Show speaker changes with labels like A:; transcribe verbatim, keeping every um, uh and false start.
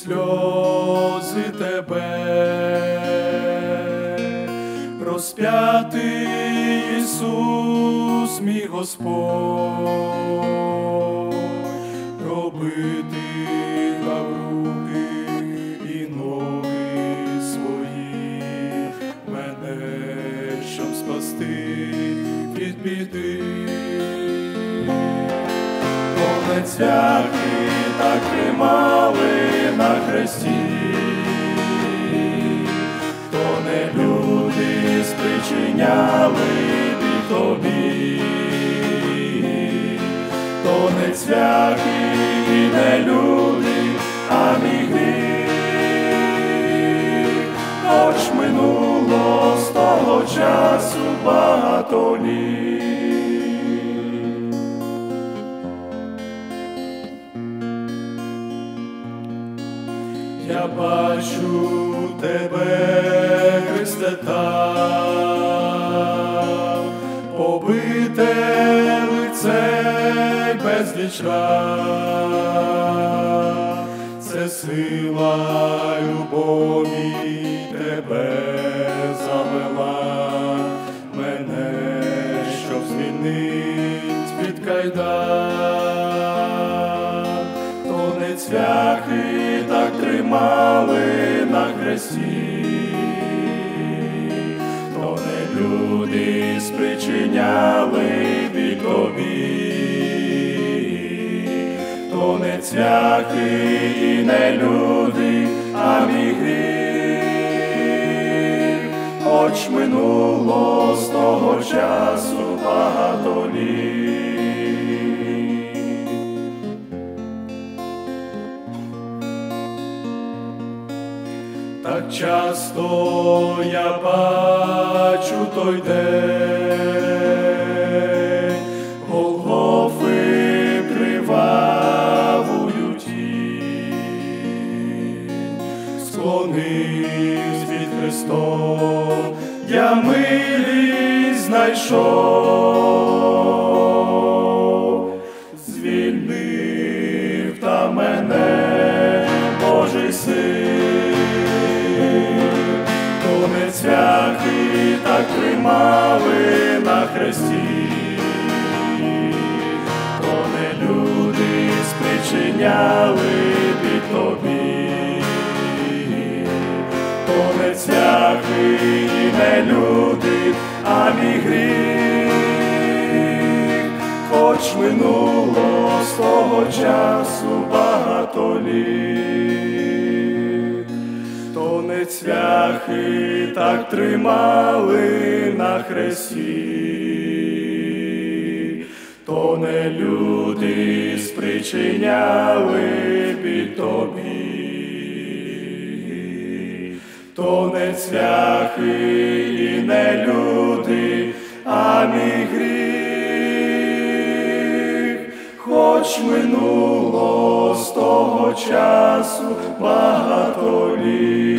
A: сльози тебе, розп'ятий Ісус, мій Господь, пробитий дав руки і ноги свої, мене, щоб спасти від біди. Конець святий так тримали на хресті, то не люди спричиняли біль тобі, то не цвяхи і не люди, а мій гріх. Хоч минуло з того часу багато літ. Я бачу тебе, Христе, там, побите лице й безліч ран. Це сила любові тебе завела мене, щоб звільнить від кайдан. То не цвяхи так тримали на хресті, то не люди спричиняли біль тобі, то не цвяхи і не люди, а мій гріх. Хоч минуло з того часу багато літ. Так часто я бачу той день Голгофи кривавую тінь, склонився під Христом, я милість знайшов, звільнив та мене Божий Син. То не цвяхи так тримали на хресті, то не люди спричиняли біль тобі, то не цвяхи і не люди, а мій гріх. Хоч минуло з того часу багато літ, то не цвяхи так тримали на хресті, то не люди спричиняли біль тобі, то не цвяхи і не люди, а мій гріх. Хоч минуло з того часу багато літ.